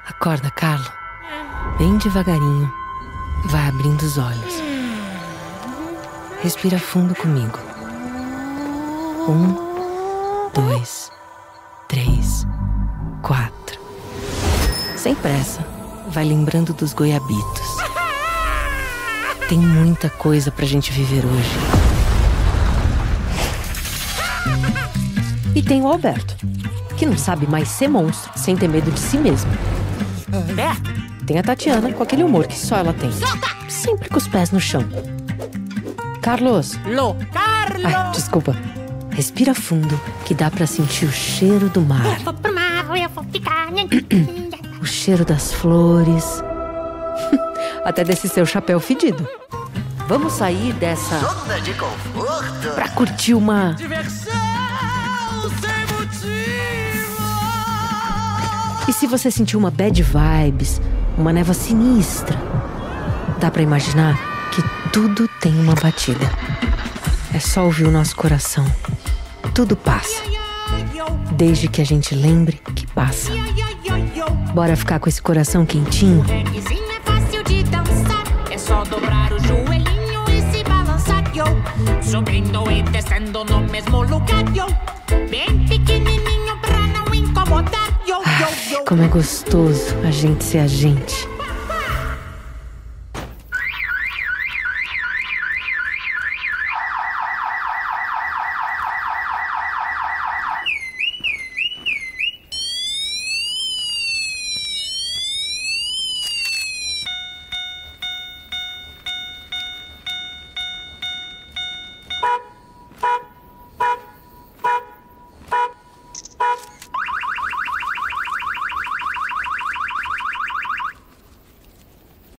Acorda, Carlo. Bem devagarinho. Vai abrindo os olhos. Respira fundo comigo. 1, 2, 3, 4. Sem pressa, vai lembrando dos goiabitos. Tem muita coisa pra gente viver hoje. E tem o Alberto, que não sabe mais ser monstro sem ter medo de si mesmo. Tem a Tatiana com aquele humor que só ela tem. Sempre com os pés no chão. Carlos. Carlos! Ai, desculpa. Respira fundo, que dá pra sentir o cheiro do mar. Eu vou pro mar, eu vou ficar. O cheiro das flores. Até desse seu chapéu fedido. Vamos sair dessa... Zona de conforto. pra curtir uma... Diversão sem motivo. E se você sentir uma bad vibes, uma névoa sinistra, dá pra imaginar que tudo tem uma batida. É só ouvir o nosso coração. Tudo passa. Desde que a gente lembre que passa. Bora ficar com esse coração quentinho? Reguezinho é fácil de dançar. É só dobrar o joelhinho e se balançar, yo. Subindo e descendo no mesmo lugar, yo. Bem pequenininho pra não incomodar, yo, yo, yo. Como é gostoso a gente ser a gente.